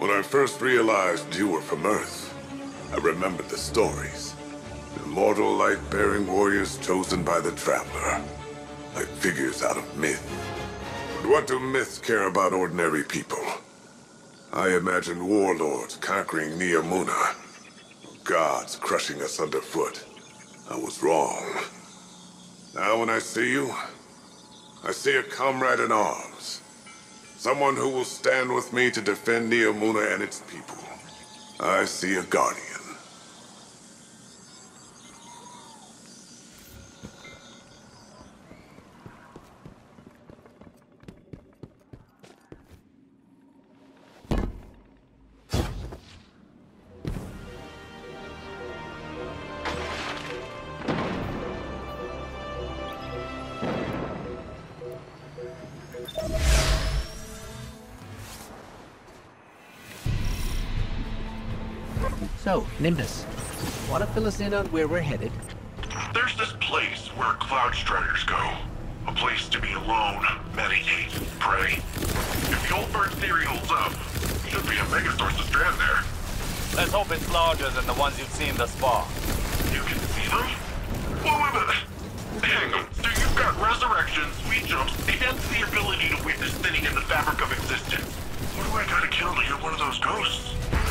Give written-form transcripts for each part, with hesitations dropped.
When I first realized you were from Earth, I remembered the stories. Immortal light-bearing warriors chosen by the Traveler, like figures out of myth. But what do myths care about ordinary people? I imagined warlords conquering Neomuna, gods crushing us underfoot. I was wrong. Now when I see you, I see a comrade in arms. Someone who will stand with me to defend Neomuna and its people. I see a guardian. So, Nimbus, want to fill us in on where we're headed? There's this place where Cloud Striders go. A place to be alone, meditate, pray. If the old Verge theory holds up, should be a mega source of strand there. Let's hope it's larger than the ones you've seen thus far. You can see them? Wait a minute. Hang on. So you've got resurrection, sweet jumps, and the ability to witness thinning in the fabric of existence. What do I gotta kill to get one of those ghosts?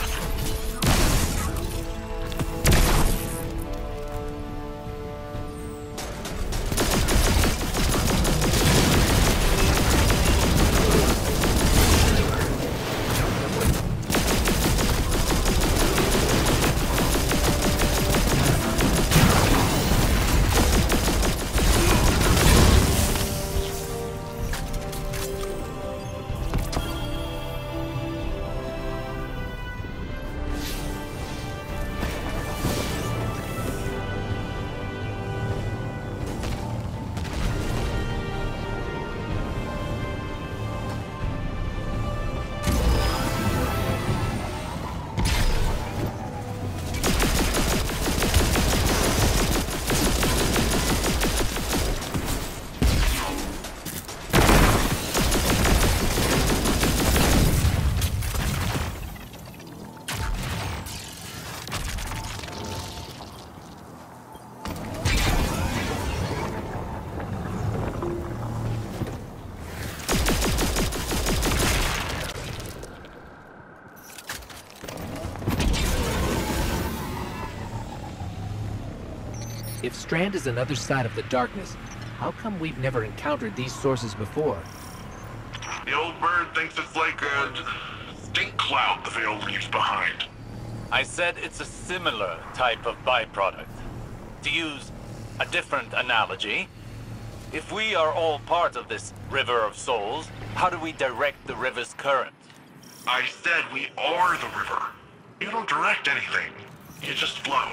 If Strand is another side of the darkness, how come we've never encountered these sources before? The old bird thinks it's like a stink cloud the Veil leaves behind. I said it's a similar type of byproduct. To use a different analogy, if we are all part of this river of souls, how do we direct the river's current? I said we are the river. You don't direct anything. You just flow.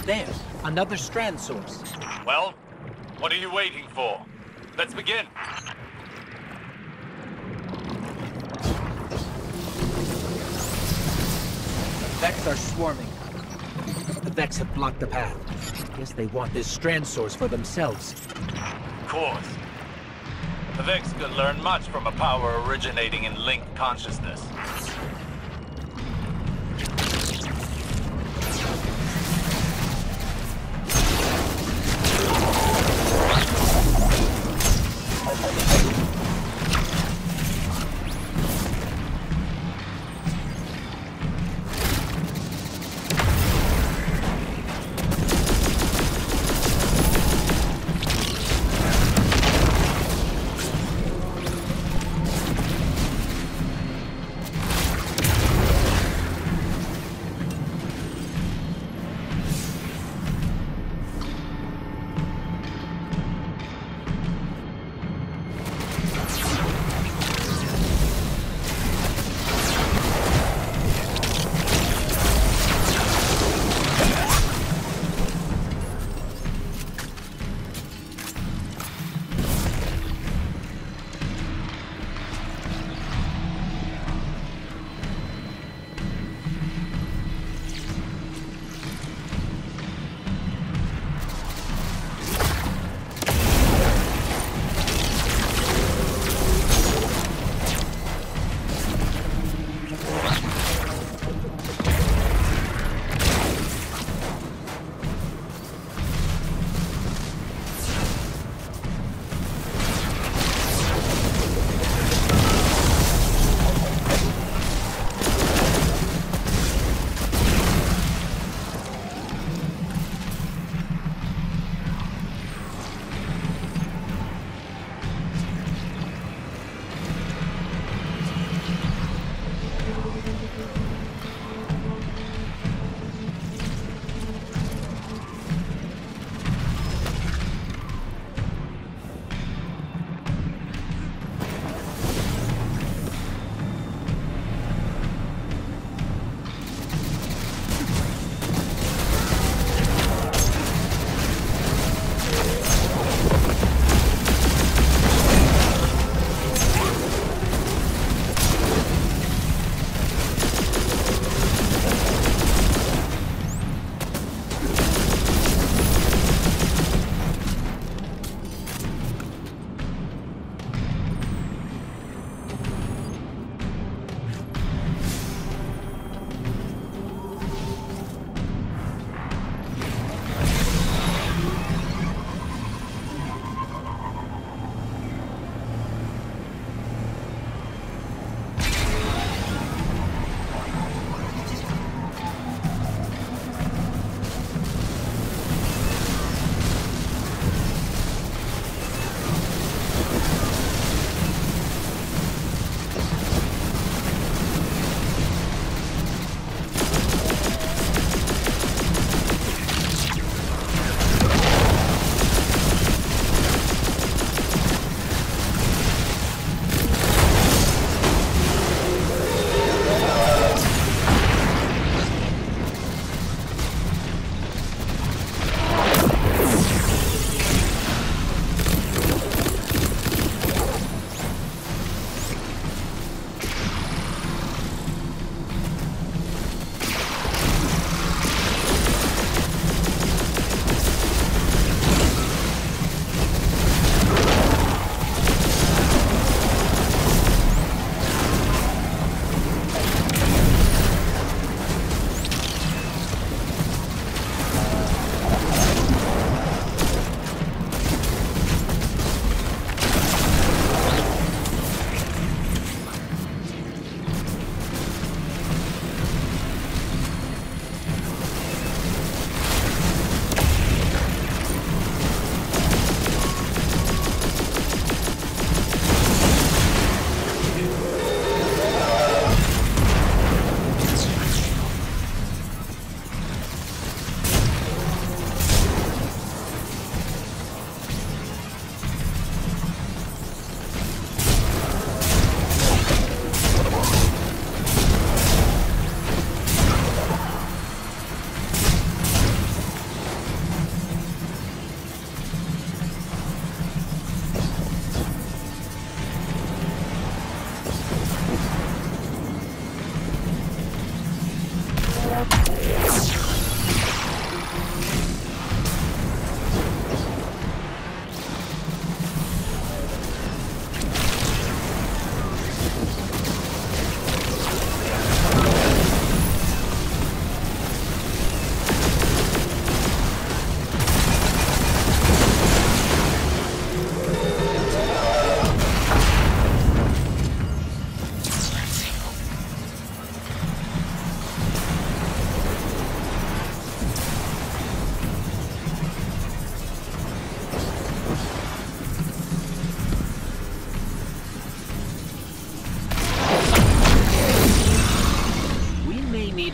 there. Another strand source. Well, what are you waiting for? Let's begin. The Vex are swarming. The Vex have blocked the path. Guess they want this strand source for themselves. Of course. The Vex could learn much from a power originating in linked consciousness.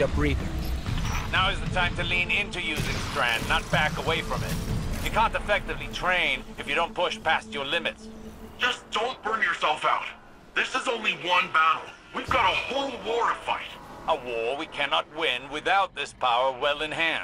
need a breather. Now is the time to lean into using Strand, not back away from it. You can't effectively train if you don't push past your limits. Just don't burn yourself out. This is only one battle. We've got a whole war to fight. A war we cannot win without this power well in hand.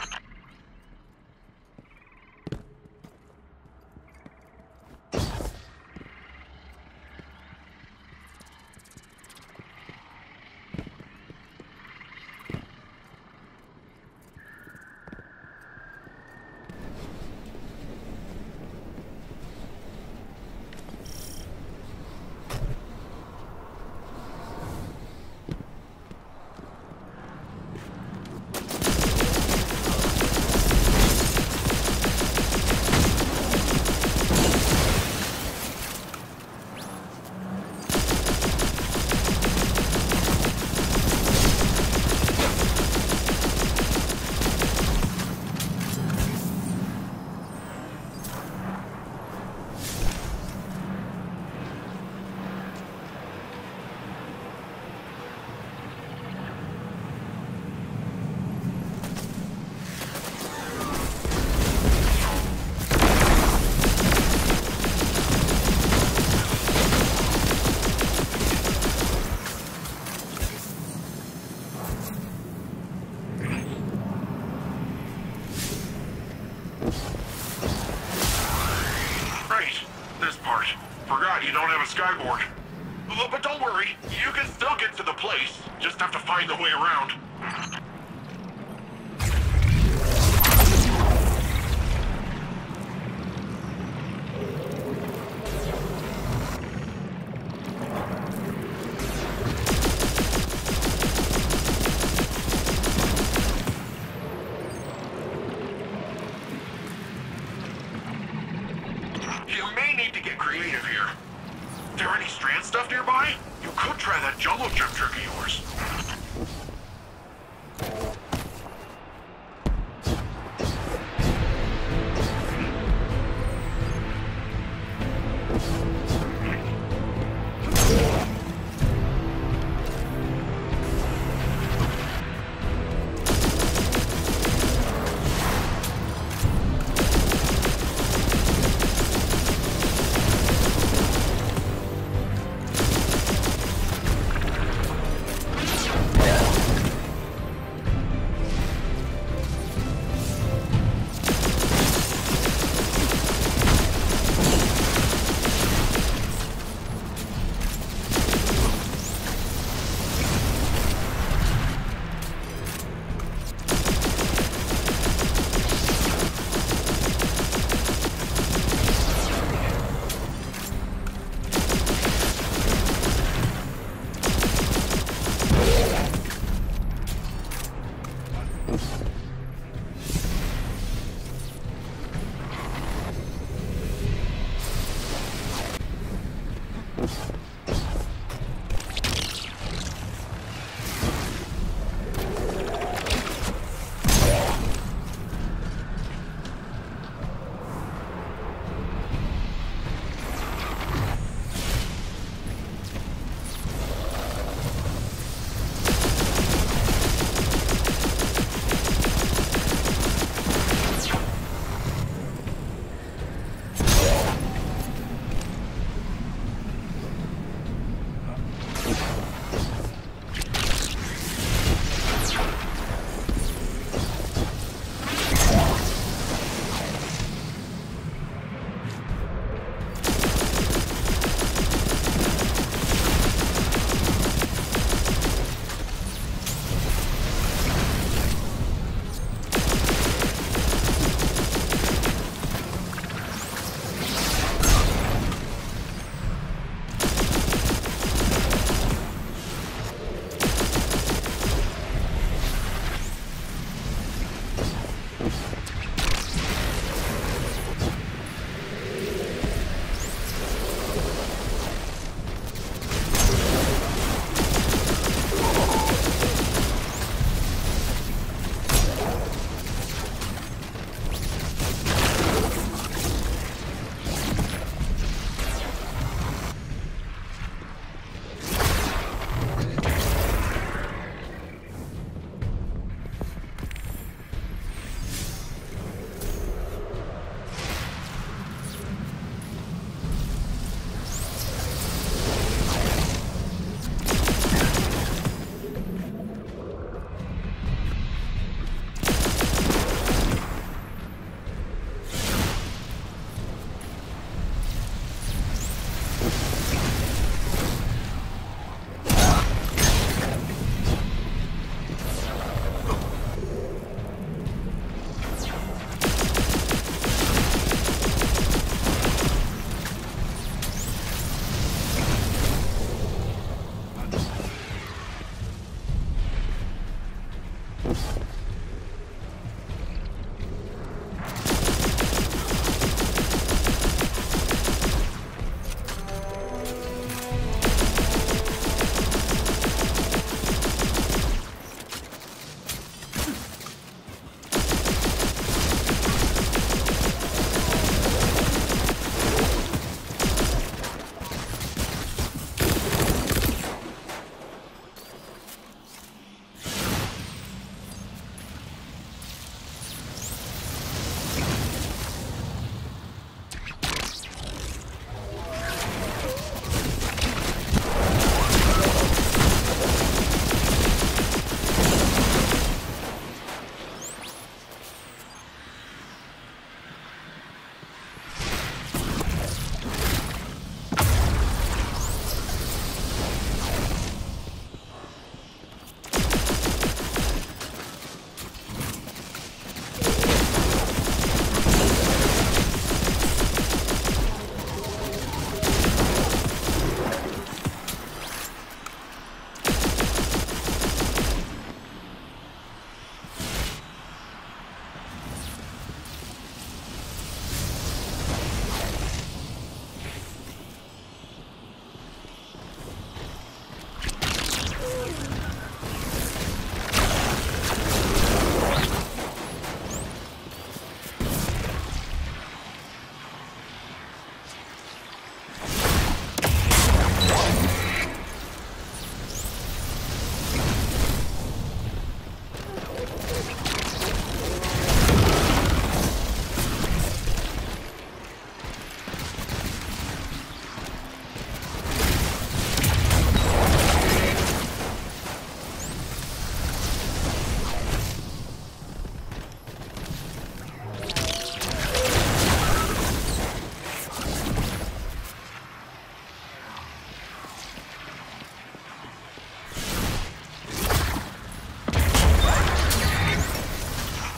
Skyboard. But don't worry, you can still get to the place. Just have to find the way around. You may need to get creative here. There any strand stuff nearby? You could try that jungle gym trick of yours.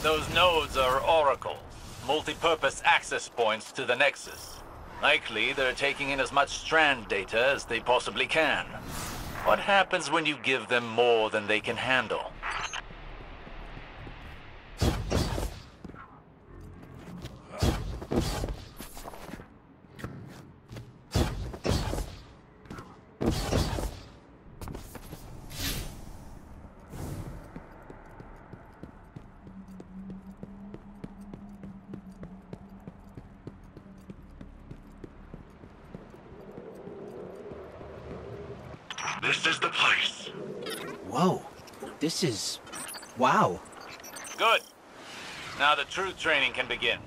Those nodes are oracles, multi-purpose access points to the Nexus. Likely they're taking in as much strand data as they possibly can. What happens when you give them more than they can handle? This is the place. Whoa. This is... wow. Good. Now the true training can begin.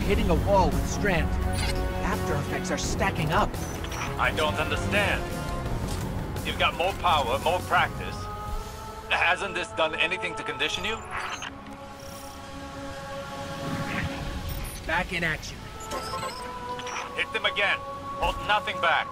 hitting a wall with Strand. After effects are stacking up. I don't understand. You've got more power, more practice. Hasn't this done anything to condition you? Back in action. Hit them again. Hold nothing back.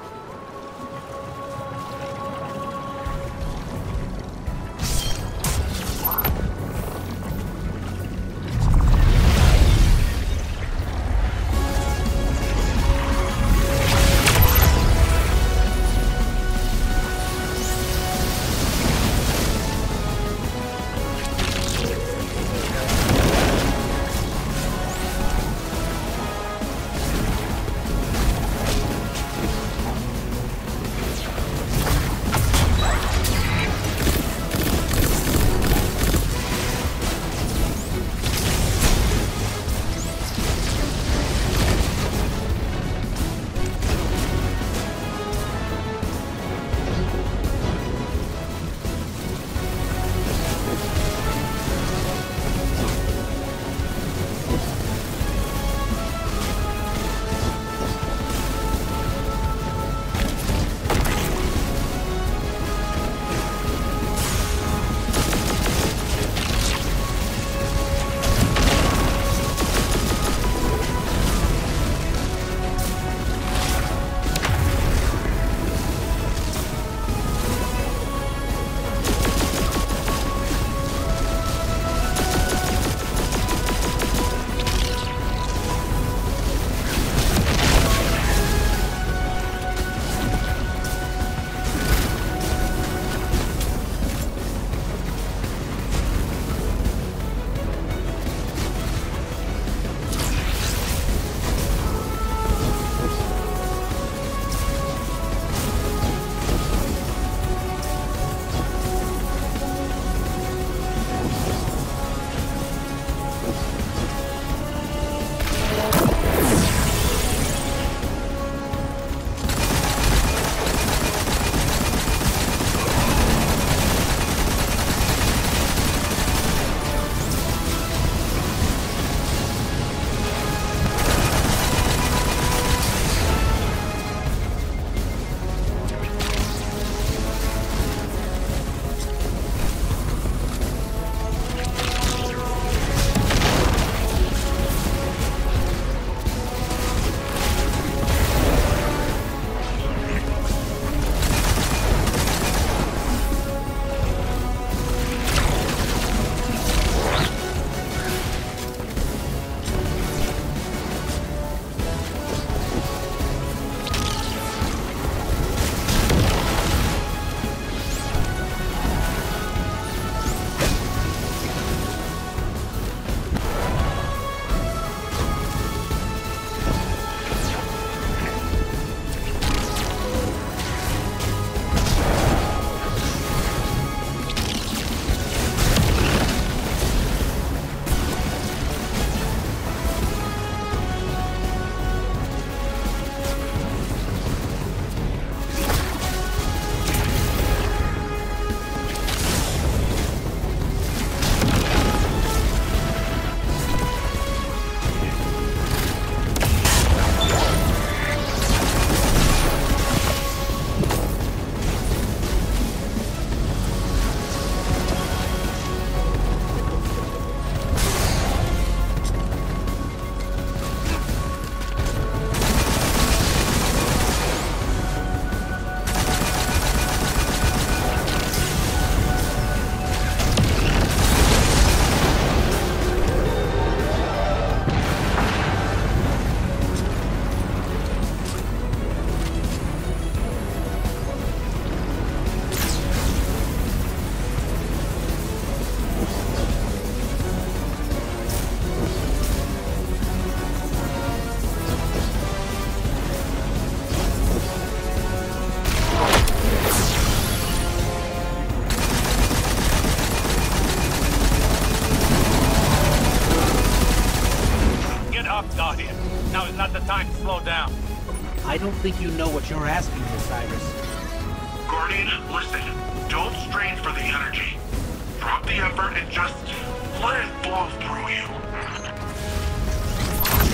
I don't think you know what you're asking, Osiris. Guardian, listen. Don't strain for the energy. Drop the effort and just let it flow through you.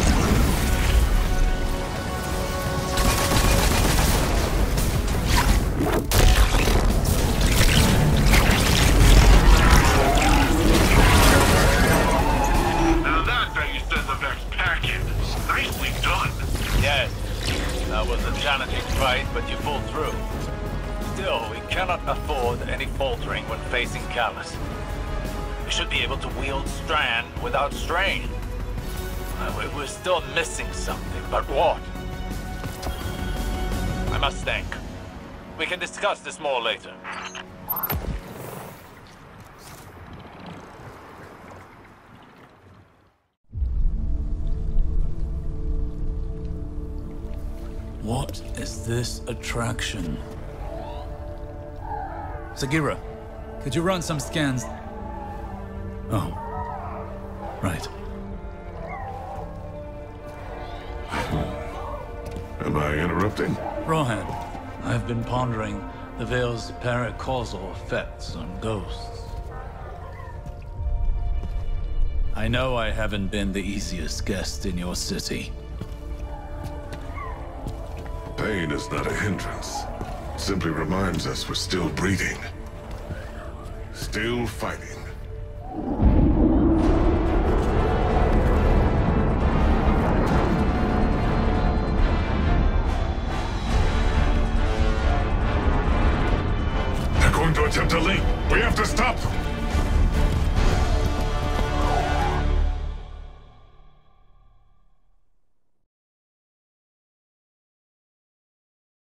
challenging fight, but you pulled through. Still, we cannot afford any faltering when facing Calus. We should be able to wield Strand without strain. We're still missing something, but what? I must think. We can discuss this more later. What is this attraction? Sagira, could you run some scans? Oh. Right. Am I interrupting? Rohan, I've been pondering the Veil's paracausal effects on ghosts. I know I haven't been the easiest guest in your city. Pain is not a hindrance. It simply reminds us we're still breathing. Still fighting. They're going to attempt a leap. We have to stop them.